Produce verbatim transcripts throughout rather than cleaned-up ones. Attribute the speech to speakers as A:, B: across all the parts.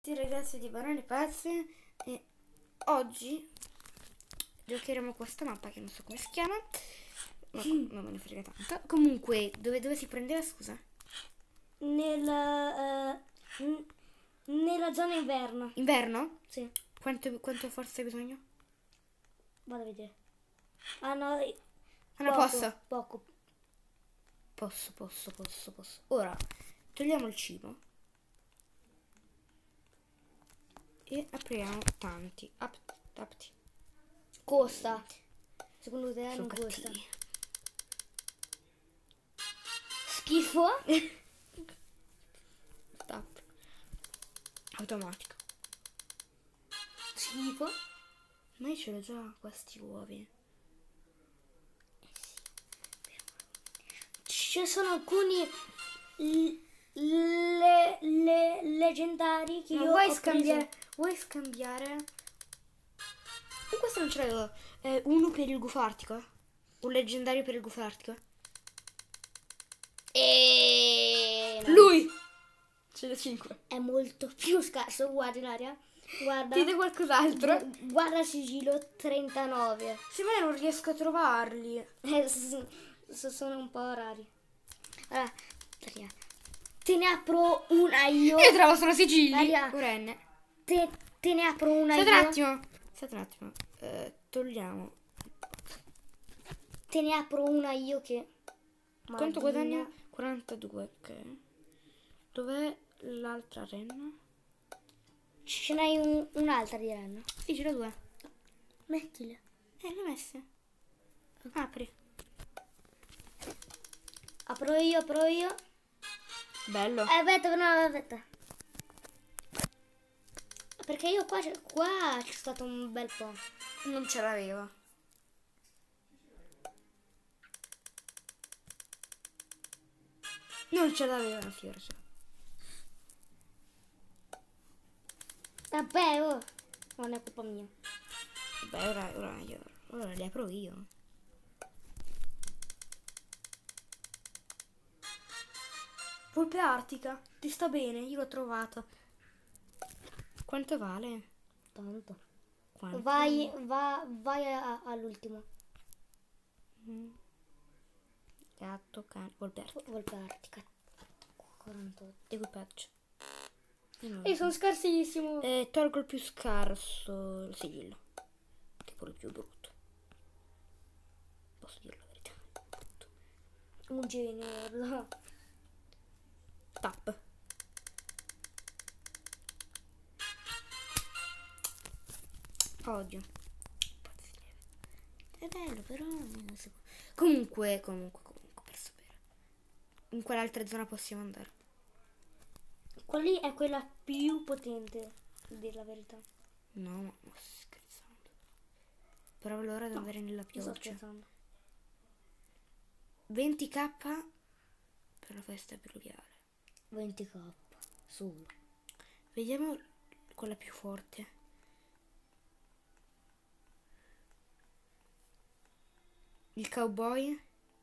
A: tutti ragazzi di Banane Pazze e oggi giocheremo questa mappa che non so come si chiama, ma mm. non me ne frega tanto. Comunque, dove, dove si prendeva, scusa?
B: Nella, uh, nella zona inverno.
A: Inverno?
B: Sì.
A: Quanto, quanto forza hai bisogno?
B: Vado a vedere. Ah no,
A: Ah no,
B: poco,
A: posso?
B: Poco.
A: Posso, posso, posso, posso. Ora, togliamo il cibo. E apriamo tanti. Apt, apti.
B: Costa. Secondo te
A: Sono
B: non costa?
A: cattivi.
B: Schifo.
A: Stop. Automatico.
B: Schifo.
A: Ma io ce l'ho già questi uovi.
B: Ci sono alcuni le, le, leggendari che
A: Ma
B: io
A: vuoi
B: ho
A: scambiare?
B: preso.
A: Vuoi scambiare? Oh, questo non ce l'avevo. Eh, uno per il gufartico. Un leggendario per il gufartico.
B: E no.
A: Lui! Ce n'è cinque.
B: È molto più scarso. Guarda Ilaria. Guarda.
A: Ti dai qualcos'altro?
B: Gu- Guarda sigillo trentanove.
A: Sì, ma io non riesco a trovarli.
B: Eh, s- s- sono un po' rari. Allora, Ilaria, te ne apro una io.
A: Io trovo solo sigilli.
B: Ilaria,
A: Urenne.
B: te, te ne apro una
A: Aspetta un
B: io.
A: attimo. Aspetta un attimo. Eh, togliamo.
B: Te ne apro una io che...
A: Quanto
B: Madina.
A: guadagna? quarantadue, ok. Dov'è l'altra renna?
B: Ce n'hai un- un'altra di renna?
A: Sì, ce l'ho due.
B: Mettila.
A: Eh, le ho messe. Apri.
B: Apro io, apro io.
A: Bello.
B: Eh, aspetta, no, aspetta. Perché io qua, c'è- qua c'è stato un bel po'.
A: Non ce l'avevo. Non ce l'aveva una fiora.
B: Vabbè, oh. Non è colpa mia.
A: Beh, ora, ora, io, ora li apro io. Volpe artica. Ti sta bene, io l'ho trovato. Quanto vale?
B: Tanto.
A: Quanto?
B: Vai, va, vai a- all'ultimo.
A: Mm. Gatto, cane, volpe artica.
B: Volpe artica. quarantotto.
A: Equipaggio.
B: E sono scarsissimo.
A: Eh, tolgo il più scarso, il sigillo, che è pure il più brutto. Posso dire la verità. Brutto.
B: Un genio, guarda.
A: Tap. Odio. È bello, però non si può. Comunque, comunque, comunque, per sapere. In quale altra zona possiamo andare?
B: Quella lì è quella più potente, a dire la verità.
A: No, ma ma stai scherzando. Però allora devo andare nella
B: Non sto
A: pioggia.
B: scherzando.
A: venti k per la festa pluviale.
B: venti k solo.
A: Vediamo quella più forte. Il cowboy.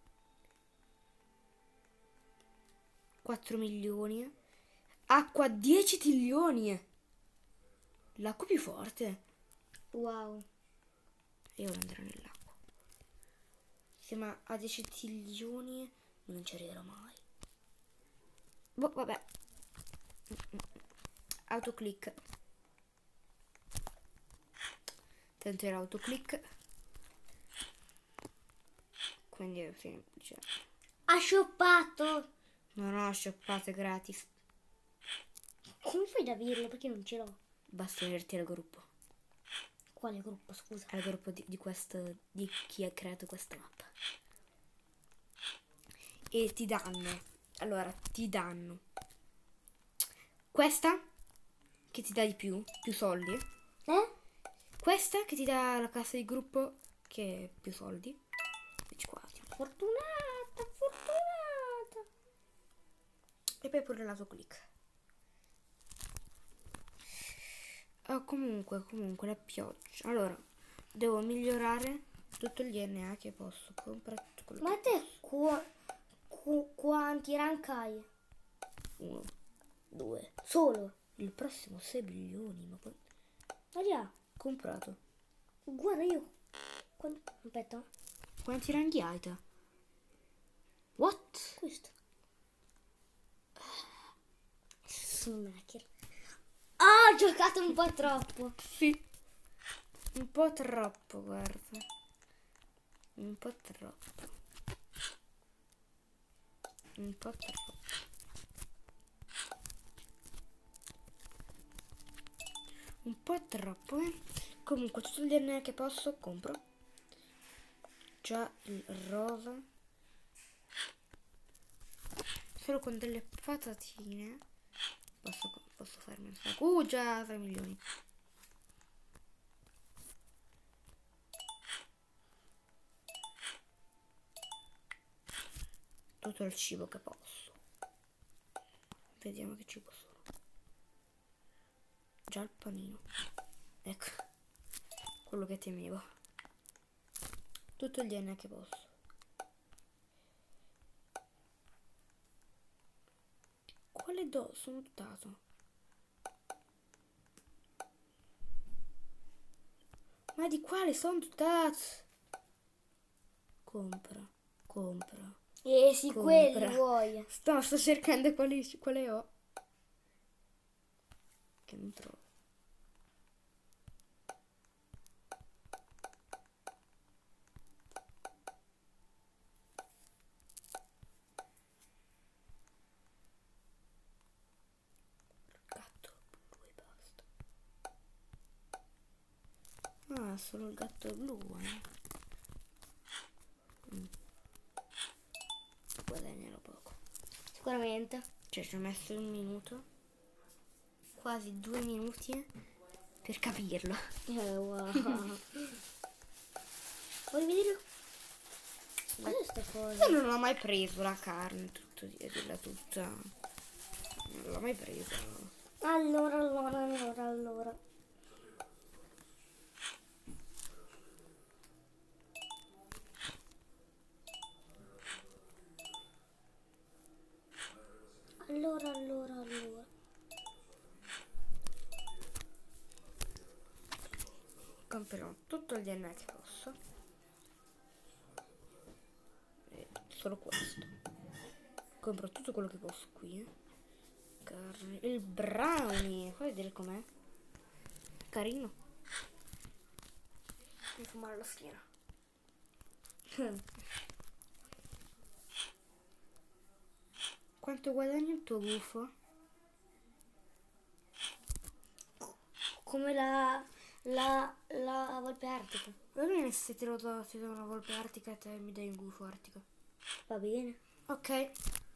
A: quattro milioni. Acqua dieci trilioni. L'acqua più forte.
B: Wow.
A: Io voglio andare nell'acqua. Sì, ma a dieci trilioni non ci arriverò mai. Boh, vabbè. Autoclick. Tanto era autoclick. Quindi è semplice.
B: Ha shoppato.
A: Non ho shoppate gratis.
B: Come fai ad averlo? Perché non ce l'ho.
A: Basta unirti al gruppo.
B: Quale gruppo, scusa?
A: Al gruppo di, di questo. Di chi ha creato questa mappa. E ti danno. Allora, ti danno. Questa che ti dà di più. Più soldi.
B: Eh?
A: Questa che ti dà la cassa di gruppo. Che è più soldi. ventiquattro.
B: Fortunata, fortunata.
A: E poi pure l'autoclick. Oh, comunque, comunque, la pioggia. Allora, devo migliorare tutto il D N A che posso. Comprare tutto quello
B: Ma
A: che
B: te qua, qu- quanti rank hai?
A: Uno, due,
B: Solo.
A: Il prossimo sei milioni, ma poi
B: Maria,
A: comprato.
B: guarda io. Quan- Aspetta,
A: Quanti ranghi hai te? What?
B: questo. Sono un hacker. Ah, ho giocato un po' troppo.
A: Sì. Un po' troppo, guarda. Un po' troppo. Un po' troppo. Un po' troppo, eh. Comunque, tutto il D N A che posso, compro. Già il rosa. Solo con delle patatine. Posso, posso farmi un sacco. Uh, già tre milioni. Tutto il cibo che posso. Vediamo che cibo sono. Già il panino. Ecco. Quello che temevo. Tutto il D N A che posso. Quale do? Sono dotato. Ma di quale sono dotato? Compra. Compra.
B: Eh sì,
A: Compra.
B: quelli vuoi.
A: Sto, sto cercando quali, quale ho. Che non trovo. Gatto blu e basta. Ah, solo il gatto blu, eh. Mm. Guadagnano poco.
B: Sicuramente.
A: Cioè, ci ho messo un minuto. Quasi due minuti per capirlo.
B: Eh, wow. Vuoi vedere? Cos'è sta cosa?
A: Io non ho mai preso la carne, tutto di dirla tutta. Non l'ho mai presa.
B: Allora, allora, allora, allora. Allora, allora, allora.
A: Comprerò tutto il D N A che posso. E solo questo. Compro tutto quello che posso qui. Eh. Carne. Il brownie. Fai vedere com'è. Carino.
B: Mi fa male la schiena.
A: Quanto guadagna il tuo gufo?
B: Come la, la, la volpe artica.
A: Va bene se te lo do, ti do una volpe artica e te mi dai un gufo artico.
B: Va bene.
A: Ok.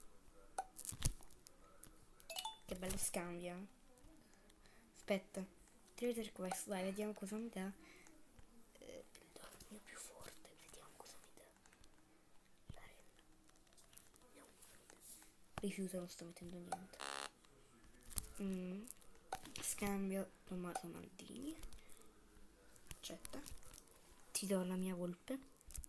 A: Che bello scambio. eh. Aspetta. Ti devo vedere come vai, vediamo cosa mi dà. Eh, do il mio più forte, vediamo cosa mi dà. La renna. Vediamo cosa mi dà. Rifiuto, non sto mettendo niente. Mm. Scambio tomato Maldini. Accetta. Ti do la mia volpe.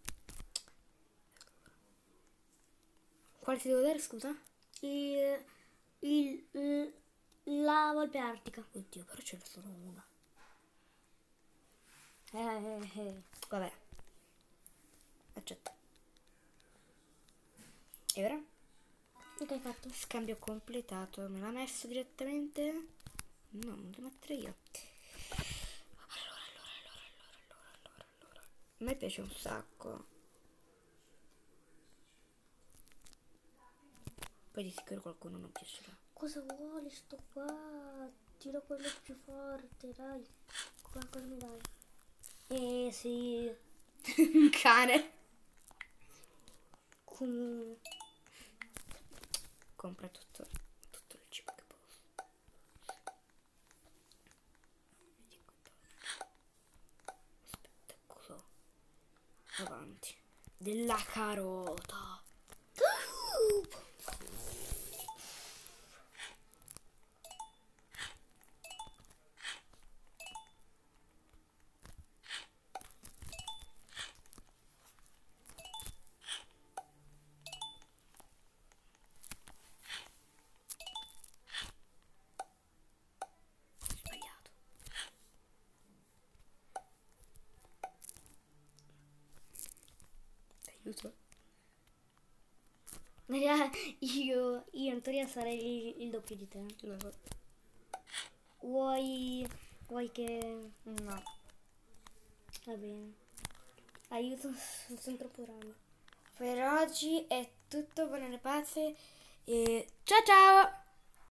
A: Quale ti devo dare, scusa?
B: Il, il, il- la volpe artica.
A: Oddio, però ce n'è solo una.
B: Eh, eh, eh.
A: Vabbè. Accetta. E ora?
B: Che hai fatto?
A: Scambio completato. Me l'ha messo direttamente? No, non devo mettere io. Allora, allora, allora, allora, allora, allora, allora. A me piace un sacco. Poi di sicuro qualcuno non piacerà.
B: Cosa vuole sto qua? Tiro quello più forte, dai. Qualcosa mi dai. Eh sì.
A: Un cane.
B: Com-
A: Compra tutto, tutto il cibo che posso. Vedi qua. Aspetta, cosa? Avanti. Della carota. Aiuto.
B: Io, io in teoria sarei il, il doppio di te.
A: Lo so.
B: Vuoi, vuoi che...
A: No.
B: Va bene. Aiuto, sono troppo grande.
A: Per oggi è tutto, buone le pazze e ciao ciao!